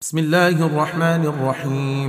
بسم الله الرحمن الرحيم.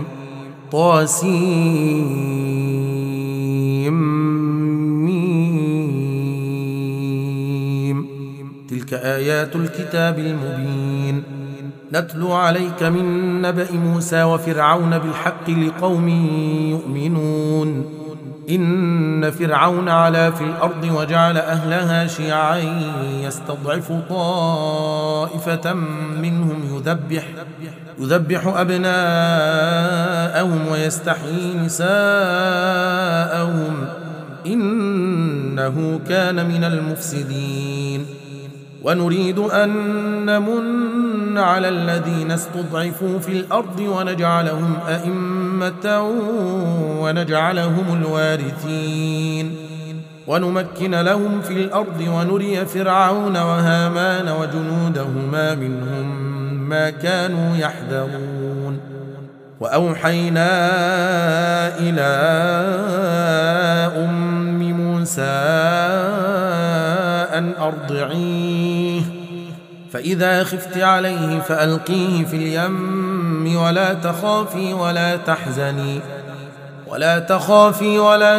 طاسيم. تلك آيات الكتاب المبين. نتلو عليك من نبأ موسى وفرعون بالحق لقوم يؤمنون. إن فرعون علا في الأرض وجعل أهلها شيعا يستضعف طائفة منهم يذبح أبناءهم ويستحيي نساءهم إنه كان من المفسدين. ونريد أن نمن على الذين استضعفوا في الأرض ونجعلهم أئمة ونجعلهم الوارثين ونمكن لهم في الأرض ونري فرعون وهامان وجنودهما منهم ما كانوا يحذرون. وأوحينا إلى أم موسى أن أرضعيه فإذا خفت عليه فألقيه في اليم ولا تخافي ولا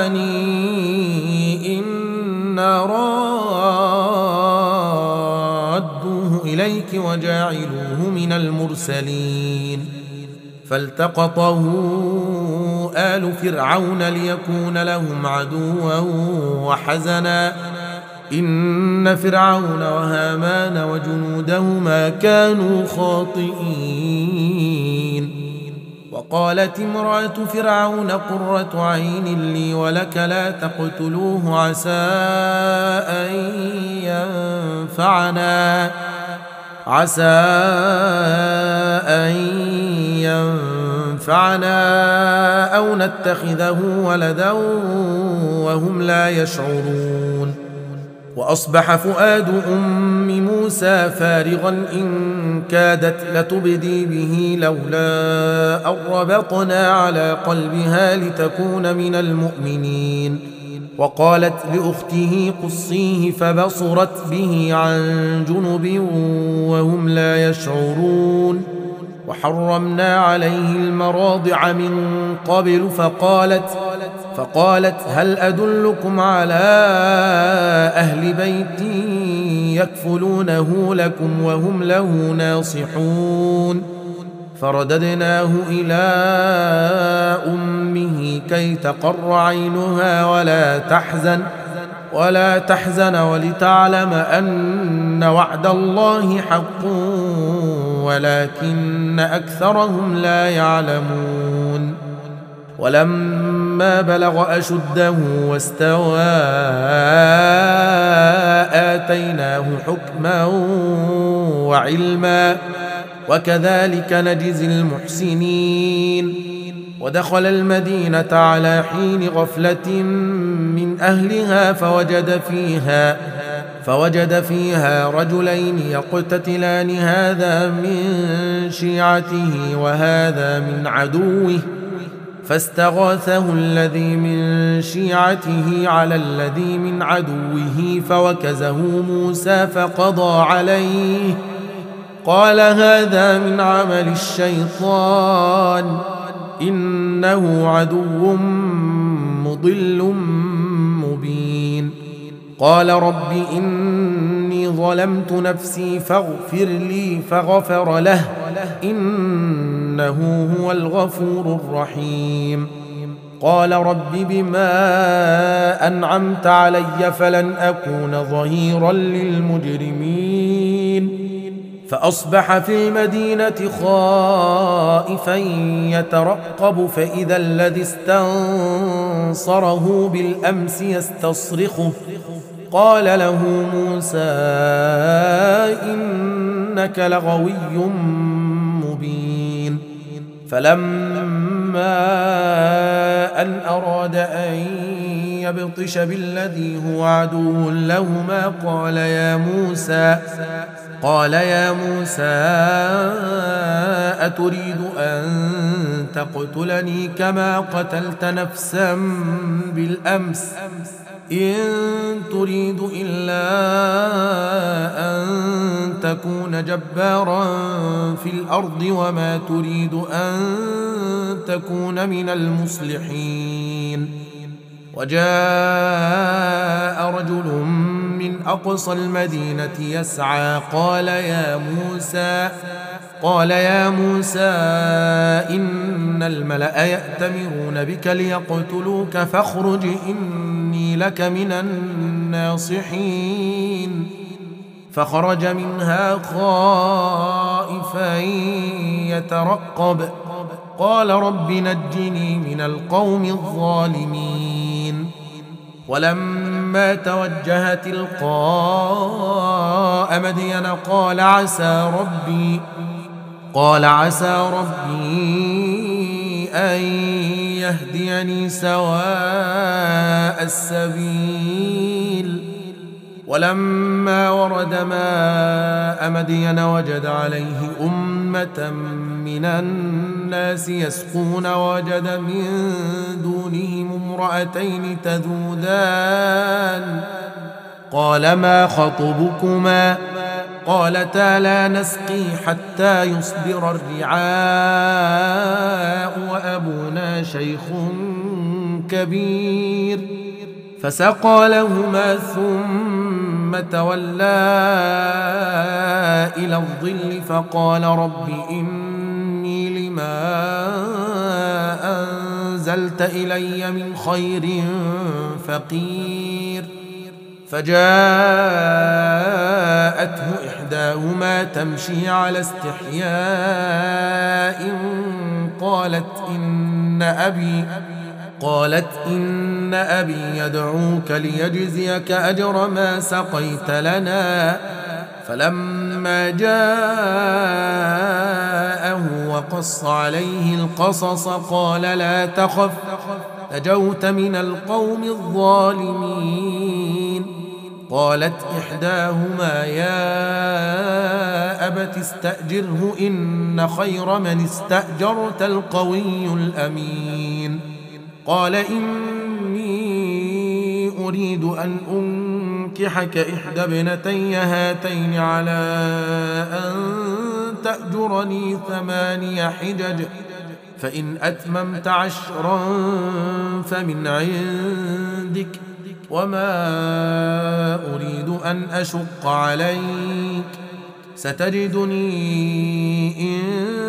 تحزني إنا رادوه إليك وجاعلوه من المرسلين. فالتقطه آل فرعون ليكون لهم عدوا وحزنا إن فرعون وهامان وجنودهما كانوا خاطئين. وقالت امرأة فرعون قرة عين لي ولك لا تقتلوه عسى أن ينفعنا أو نتخذه ولدا وهم لا يشعرون. وأصبح فؤاد أم موسى فارغا إن كادت لتبدي به لولا أن ربطنا على قلبها لتكون من المؤمنين. وقالت لأخته قصيه فبصرت به عن جنب وهم لا يشعرون. وحرمنا عليه المراضع من قبل فقالت هل أدلكم على أهل بيت يكفلونه لكم وهم له ناصحون. فرددناه إلى أمه كي تقر عينها ولا تحزن ولتعلم أن وعد الله حق ولكن أكثرهم لا يعلمون. ولما بلغ أشده واستوى آتيناه حكما وعلما وكذلك نجزي المحسنين. ودخل المدينة على حين غفلة من أهلها فوجد فيها رجلين يقتتلان هذا من شيعته وهذا من عدوه فاستغاثه الذي من شيعته على الذي من عدوه فوكزه موسى فقضى عليه قال هذا من عمل الشيطان إنه عدو مضل مبين. قال رب إني ظلمت نفسي فاغفر لي فغفر له إنه هو الغفور الرحيم. قال رب بما أنعمت علي فلن أكون ظهيرا للمجرمين. فأصبح في المدينة خائفا يترقب فإذا الذي استنصره بالأمس يستصرخه قال له موسى إنك لغوي مبين. فلما أن أراد أن يبطش بالذي هو عدو لهما قال يا موسى أتريد أن تقتلني كما قتلت نفسا بالأمس إن تريد إلا أن تكون جبارا في الأرض وما تريد أن تكون من المصلحين. وجاء رجل من أقصى المدينة يسعى قال يا موسى إن الملأ يأتمرون بك ليقتلوك فاخرج إني لك من الناصحين. فخرج منها خائفا يترقب قال رب نجني من القوم الظالمين. ولما توجه تلقاء مدين قال عسى ربي أن يهديني سواء السبيل. ولما ورد ماء مدين وجد عليه أمة من الناس يسقون ووجد من دونهم امرأتين تذودان قال ما خطبكما قالتا لا نسقي حتى يصدر الرعاء وأبونا شيخ كبير. فسقى لهما ثم تولى إلى الظل فقال رب إني لما أنزلت إلي من خير فقير. فجاءته إحداهما تمشي على استحياء قالت إن أبي يدعوك ليجزيك أجر ما سقيت لنا. فلما جاءه وقص عليه القصص قال لا تخف نجوت من القوم الظالمين. قالت إحداهما يا أبت استأجره إن خير من استأجرت القوي الأمين. قال إني أريد أن أنكحك إحدى ابنتي هاتين على أن تأجرني 8 حجج فإن أتممت 10 فمن عندك وما أريد أن أشق عليك ستجدني إن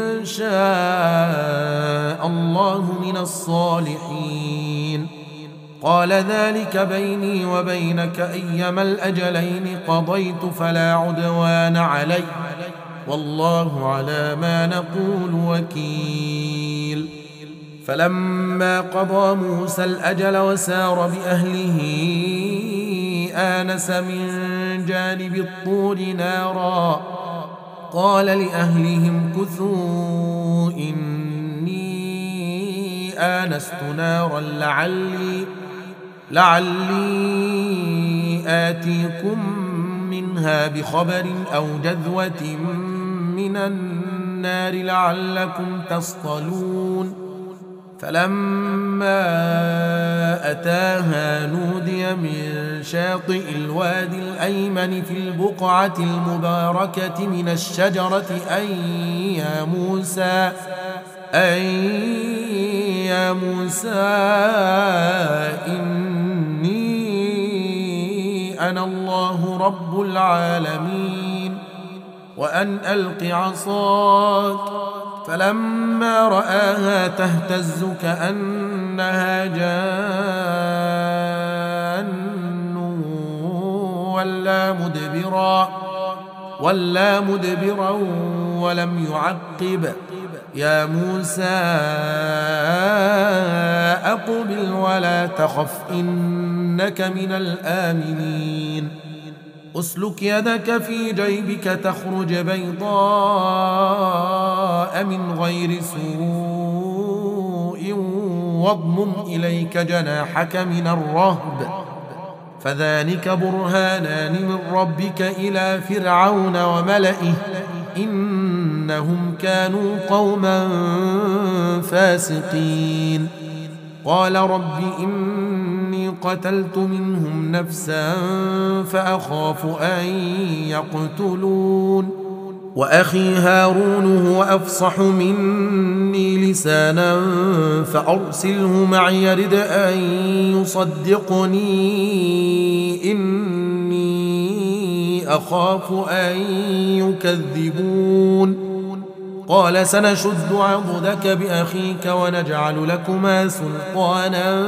شاء الله من الصالحين. قال ذلك بيني وبينك أيما الأجلين قضيت فلا عدوان علي والله على ما نقول وكيل. فلما قضى موسى الأجل وسار بأهله آنس من جانب الطور نارا قال لأهلهم كثوا إني آنست نارا لعلي آتيكم منها بخبر أو جذوة من النار لعلكم تصطلون. فلما أتاها نودي من شاطئ الوادي الأيمن في البقعة المباركة من الشجرة أي يا موسى إني أنا الله رب العالمين وأن ألق عصاك. فلما رآها تهتز كأنها جان ولا مدبرا ولم يعقب. يا موسى أقبل ولا تخف إنك من الآمنين. أسلك يدك في جيبك تخرج بيضاء من غير سوء واضمم إليك جناحك من الرهب فذلك برهانان من ربك إلى فرعون وملئه إنهم كانوا قوما فاسقين. قال رب إني قتلت منهم نفسا فأخاف أن يقتلون وأخي هارون هو أفصح مني لسانا فأرسله معي يرد أن يصدقني إني أخاف أن يكذبون قال سنشد عضدك بأخيك ونجعل لكما سلطانا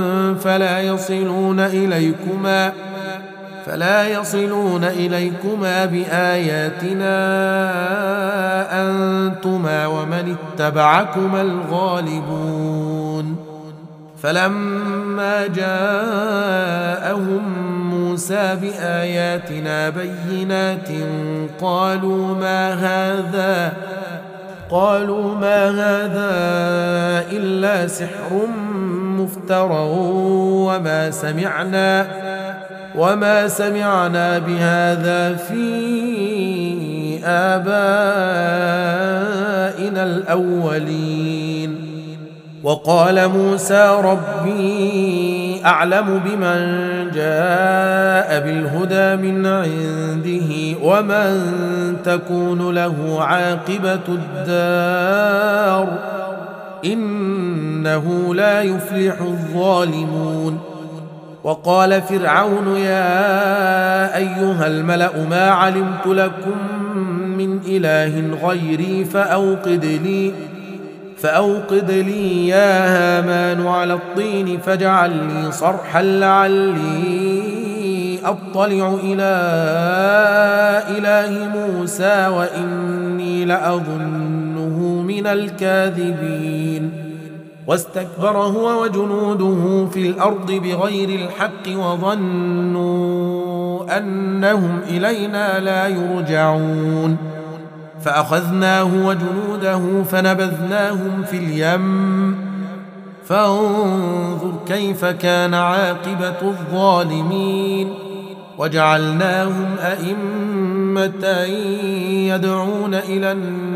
فلا يصلون إليكما بآياتنا أنتما ومن اتبعكما الغالبون فلما جاءهم موسى بآياتنا بينات قالوا ما هذا إلا سحر مفترى وما سمعنا بهذا في آبائنا الأولين وقال موسى ربي أعلم بمن جاء بالهدى من عنده ومن تكون له عاقبة الدار إنه لا يفلح الظالمون وقال فرعون يا أيها الملأ ما علمت لكم من إله غيري فأوقد لي يا هامان على الطين فاجعل لي صرحا لعلي أطلع إلى إله موسى وإني لأظنه من الكاذبين واستكبر هو وجنوده في الأرض بغير الحق وظنوا أنهم إلينا لا يرجعون فأخذناه وجنوده فنبذناهم في اليم فانظر كيف كان عاقبة الظالمين وجعلناهم أئمة يدعون إلى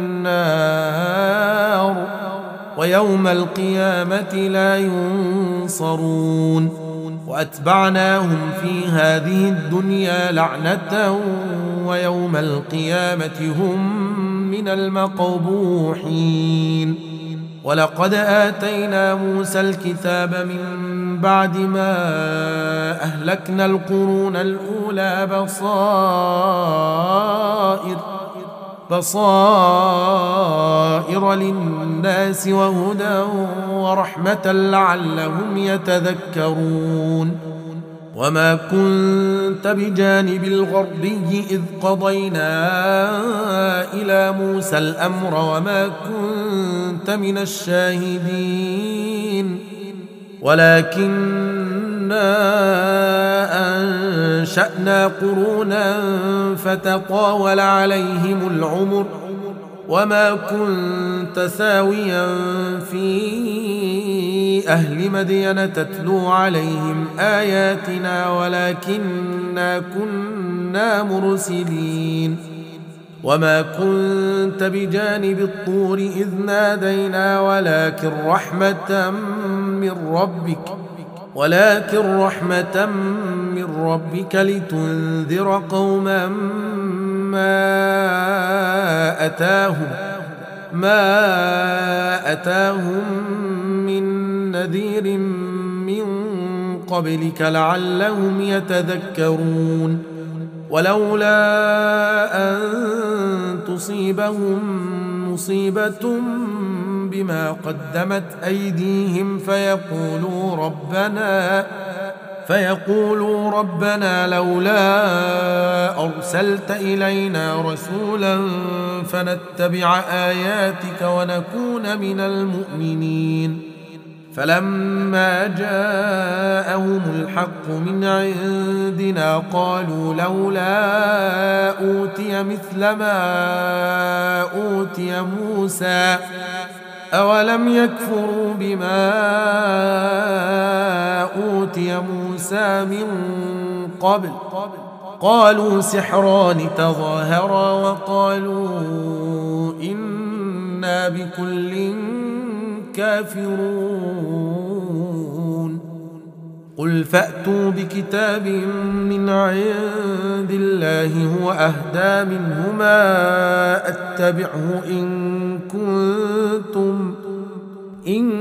النار ويوم القيامة لا ينصرون وأتبعناهم في هذه الدنيا لعنة ويوم القيامة هم من المقبوحين ولقد آتينا موسى الكتاب من بعد ما أهلكنا القرون الأولى بصائر للناس وهدى ورحمة لعلهم يتذكرون وما كنت بجانب الغربي إذ قضينا إلى موسى الأمر وما كنت من الشاهدين ولكننا أنشأنا قرونا فتطاول عليهم العمر وما كنت ثاويا في أهل مدين تتلو عليهم آياتنا ولكننا كنا مرسلين وما كنت بجانب الطور إذ نادينا ولكن رحمة من ربك لتنذر قوما ما أتاهم من نذير من قبلك لعلهم يتذكرون ولولا أن تصيبهم مصيبة بما قدمت أيديهم فيقولوا ربنا لولا أرسلت إلينا رسولا فنتبع آياتك ونكون من المؤمنين فلما جاءهم الحق من عندنا قالوا لولا أوتي مثل ما أوتي موسى أولم يكفروا بما أوتي موسى من قبل قالوا سحران تظاهرا وقالوا إنا بكل كافرون قل فأتوا بكتاب من عند الله هو أهدى منهما أتبعه إن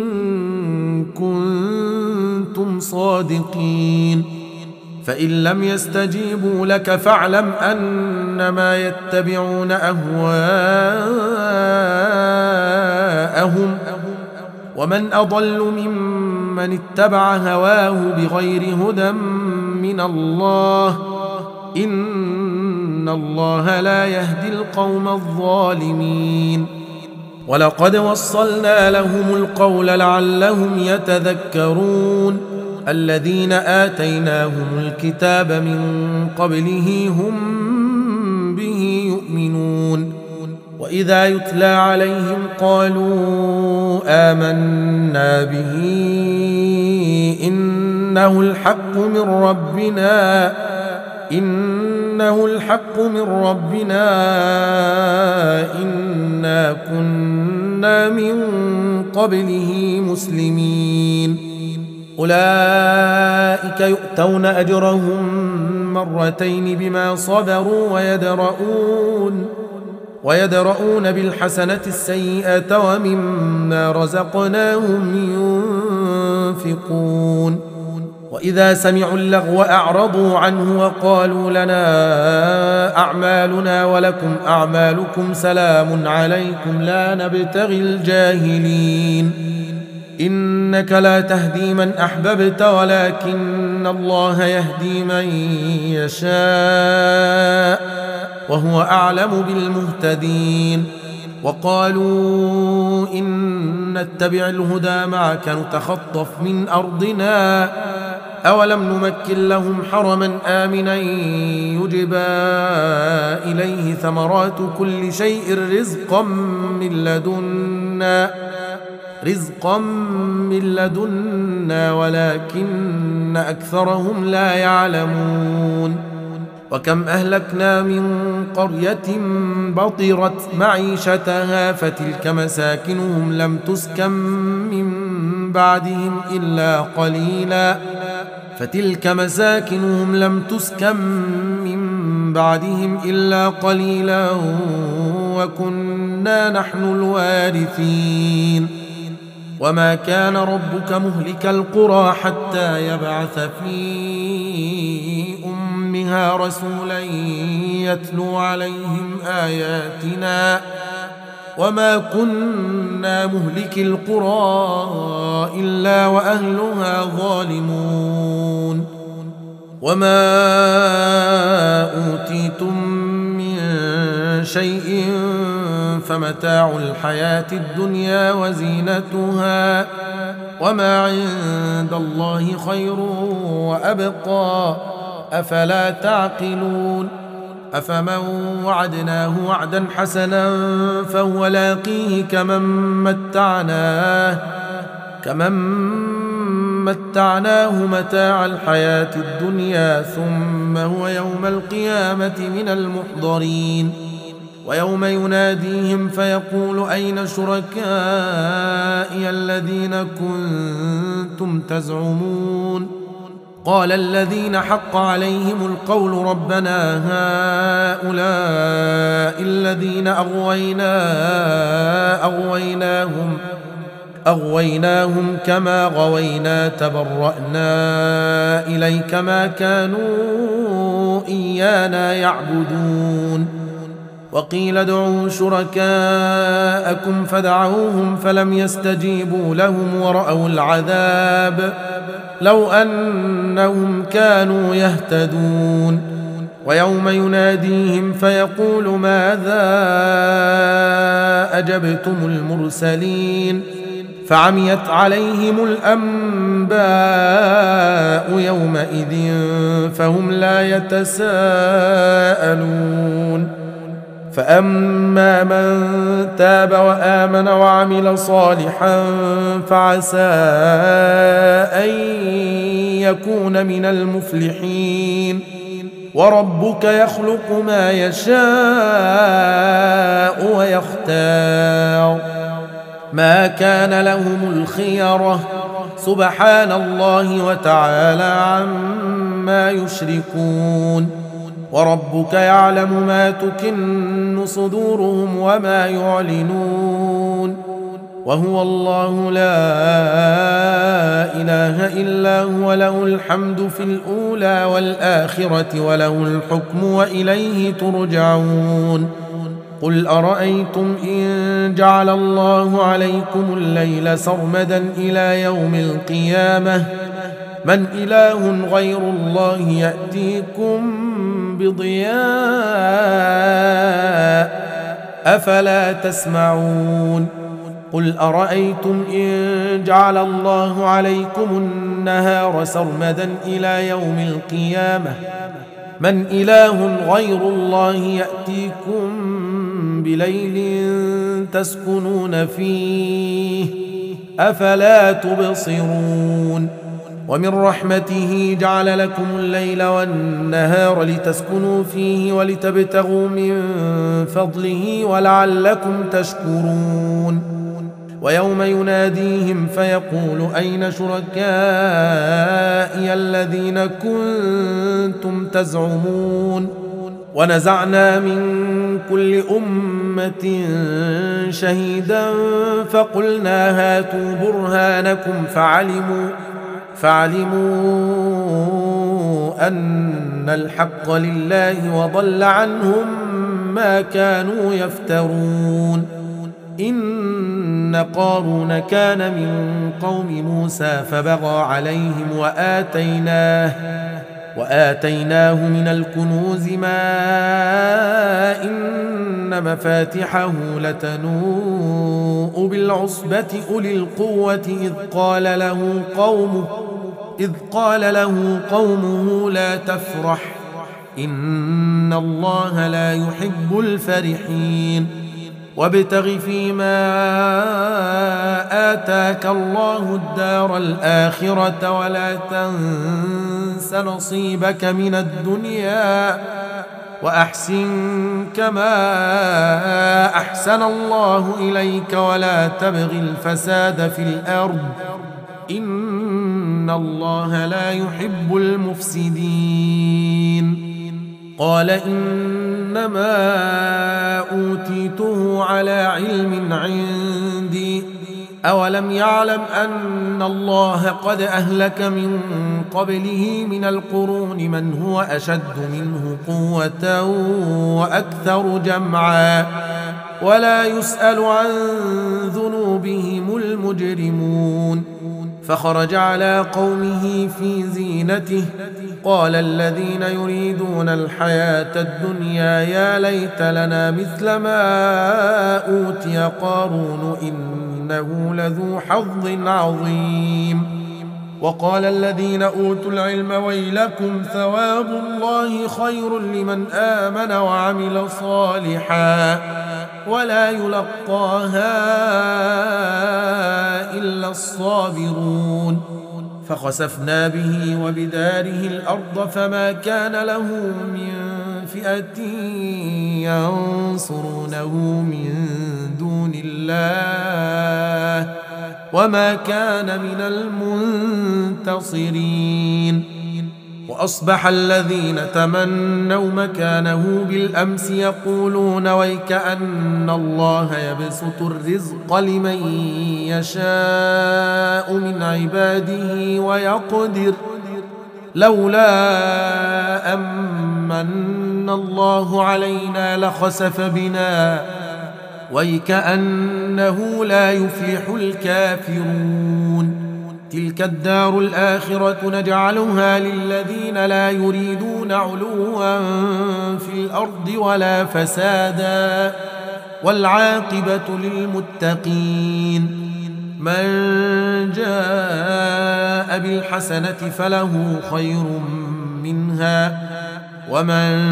كنتم صادقين فإن لم يستجيبوا لك فاعلم أنما يتبعون أهواءهم ومن أضل ممن اتبع هواه بغير هدى من الله إن الله لا يهدي القوم الظالمين ولقد وصلنا لهم القول لعلهم يتذكرون الذين آتيناهم الكتاب من قبله هم به يؤمنون وإذا يتلى عليهم قالوا آمنا به إنه الحق من ربنا إنا كنا من قبله مسلمين أولئك يؤتون أجرهم مرتين بما صبروا ويدرؤون بالحسنة السيئة ومما رزقناهم ينفقون وإذا سمعوا اللغو أعرضوا عنه وقالوا لنا أعمالنا ولكم أعمالكم سلام عليكم لا نبتغي الجاهلين إنك لا تهدي من أحببت ولكن الله يهدي من يشاء وهو أعلم بالمهتدين وقالوا إن نتبع الهدى معك نتخطف من أرضنا أولم نمكن لهم حرما آمنا يجبى إليه ثمرات كل شيء رزقا من لدنا ولكن أكثرهم لا يعلمون وكم أهلكنا من قرية بطرت معيشتها فتلك مساكنهم لم تسكن من بعدهم إلا قليلا وكنا نحن الوارثين وما كان ربك مهلك القرى حتى يبعث في أمها رسولا يتلو عليهم آياتنا وما كنا مهلك القرى إلا وأهلها ظالمون وما أوتيتم من شيء فمتاع الحياة الدنيا وزينتها وما عند الله خير وأبقى أفلا تعقلون أفمن وعدناه وعدا حسنا فهو لاقيه كمن متعناه متاع الحياة الدنيا ثم هو يوم القيامة من المحضرين ويوم يناديهم فيقول أين شركائي الذين كنتم تزعمون قال الذين حق عليهم القول ربنا هؤلاء الذين أغويناهم كما غوينا تبرأنا إليك ما كانوا إيانا يعبدون وقيل ادعوا شركاءكم فدعوهم فلم يستجيبوا لهم ورأوا العذاب لو أنهم كانوا يهتدون ويوم يناديهم فيقول ماذا أجبتم المرسلين فعميت عليهم الأنباء يومئذ فهم لا يتساءلون فأما من تاب وآمن وعمل صالحا فعسى أن يكون من المفلحين وربك يخلق ما يشاء ويختار ما كان لهم الخيرة سبحان الله وتعالى عما يشركون وربك يعلم ما تكن صدورهم وما يعلنون وهو الله لا إله إلا هو له الحمد في الأولى والآخرة وله الحكم وإليه ترجعون قل أرأيتم إن جعل الله عليكم الليل سرمدا إلى يوم القيامة من إله غير الله يأتيكم بضياء أفلا تسمعون قل أرأيتم إن جعل الله عليكم النهار سرمدا إلى يوم القيامة من إله غير الله يأتيكم بليل تسكنون فيه أفلا تبصرون ومن رحمته جعل لكم الليل والنهار لتسكنوا فيه ولتبتغوا من فضله ولعلكم تشكرون ويوم يناديهم فيقول أين شركائي الذين كنتم تزعمون ونزعنا من كل أمة شهيدا فقلنا هاتوا برهانكم فعلموا أن الحق لله وضل عنهم ما كانوا يفترون إن قارون كان من قوم موسى فبغى عليهم وآتيناه من الكنوز ما إن مفاتحه لتنوء بالعصبة أولي القوة إذ قال له قومه لا تفرح إن الله لا يحب الفرحين وابتغ فيما آتاك الله الدار الآخرة ولا تنس نصيبك من الدنيا وأحسن كما أحسن الله إليك ولا تبغ الفساد في الأرض إن الله لا يحب المفسدين قال إنما أوتيته على علم عندي أولم يعلم أن الله قد أهلك من قبله من القرون من هو أشد منه قوة وأكثر جمعا ولا يسأل عن ذنوبهم المجرمون فخرج على قومه في زينته قال الذين يريدون الحياة الدنيا يا ليت لنا مثل ما أوتي قارون إنه لذو حظ عظيم وقال الذين أوتوا العلم ويلكم ثواب الله خير لمن آمن وعمل صالحا ولا يلقاها إلا الصابرون فخسفنا به وبداره الأرض فما كان له من فئة ينصرونه من دون الله وما كان من المنتصرين وأصبح الذين تمنوا مكانه بالأمس يقولون ويكأن الله يبسط الرزق لمن يشاء من عباده ويقدر لولا أمن الله علينا لخسف بنا ويكأنه لا يفلح الكافرون تلك الدار الآخرة نجعلها للذين لا يريدون علوا في الأرض ولا فسادا والعاقبة للمتقين من جاء بالحسنة فله خير منها ومن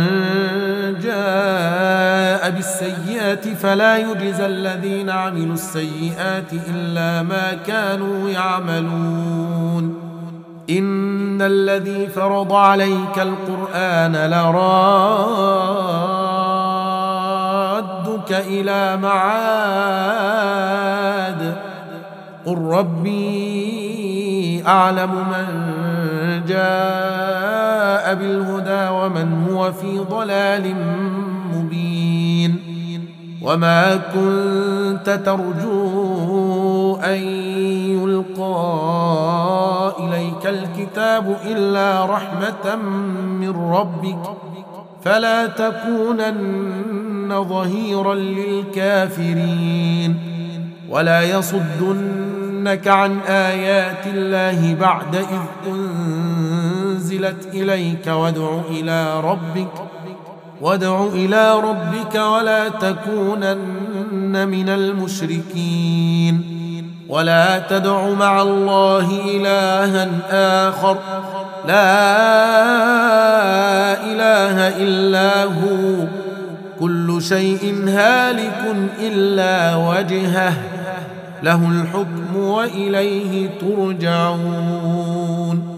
جاء بالسيئة فلا يجزى الذين عملوا السيئات إلا ما كانوا يعملون إن الذي فرض عليك القرآن لرادك إلى معاد قل ربي أعلم من جاء بالهدى ومن هو في ضلال مبين وما كنت ترجو أن يلقى إليك الكتاب إلا رحمة من ربك فلا تكونن ظهيرا للكافرين ولا يصدنك عن آيات الله بعد إذ أنزلت إليك وادع إلى ربك ولا تكونن من المشركين ولا تدع مع الله إلها آخر لا إله إلا هو كل شيء هالك إلا وجهه له الحكم وإليه ترجعون